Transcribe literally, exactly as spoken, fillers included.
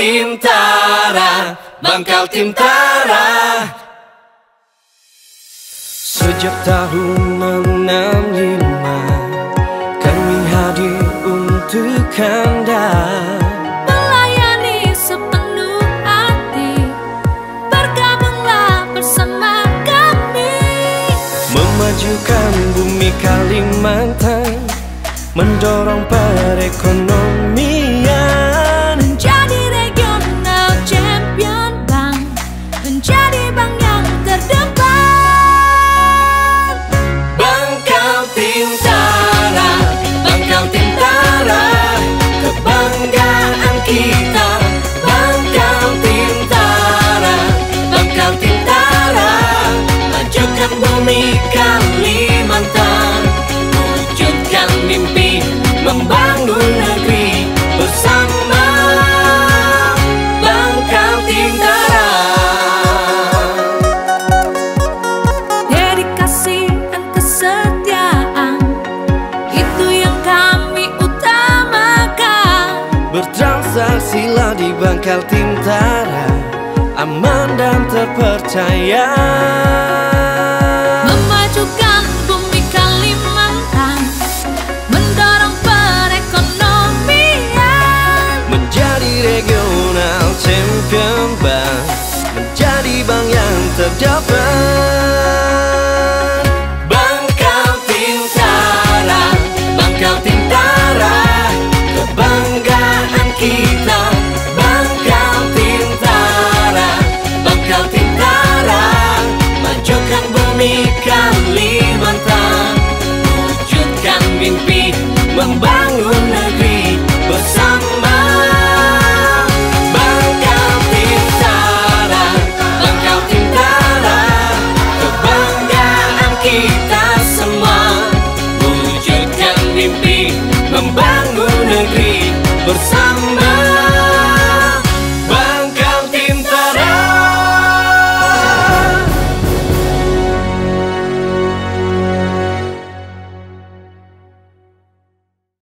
Bankaltimtara, Bankaltimtara. Sejak tahun enam lima kami hadir untuk Anda, melayani sepenuh hati. Bergabunglah bersama kami, memajukan bumi Kalimantan, mendorong perekonomian, menjadi regional champion bank, menjadi bank yang terdepan. Bankaltimtara, Bankaltimtara, kebanggaan kita. Bankaltimtara, Bankaltimtara, majukan bumi Kalimantan, wujudkan mimpi, membangun negeri bersama. Bankaltimtara. Dedikasi dan kesetiaan, itu yang kami utamakan. Bertransaksilah di Bankaltimtara, aman dan terpercaya. Memajukan bumi Kalimantan, mendorong perekonomian, Menjadi regional champion bank, menjadi bank yang terdepan.